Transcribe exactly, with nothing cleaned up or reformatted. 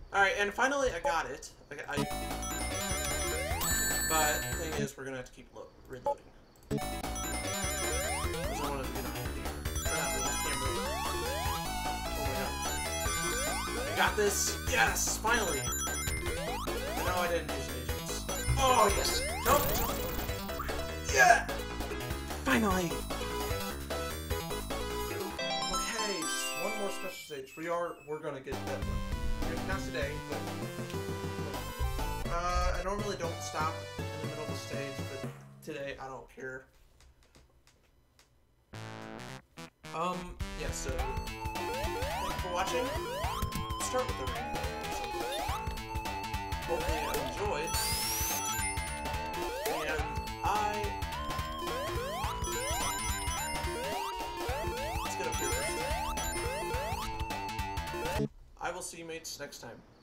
Alright, and finally I got it. Like, I... But the thing is, we're gonna have to keep lo reloading. Because I want to get a hand here. Or not, with the camera. Oh my god. I got this! Yes! Finally! I know I didn't use agents. Oh, yes! Jump! Jump! Yeah! Finally! Okay, just one more special stage. We are, we're gonna get that one. Not today, but... Uh, I normally don't stop in the middle of the stage, but today I don't care. Um, yeah, so... Thank you for watching. Let's start with the rainbow. So, hopefully you enjoyed. And I... Let's get up here first. I will see you mates next time.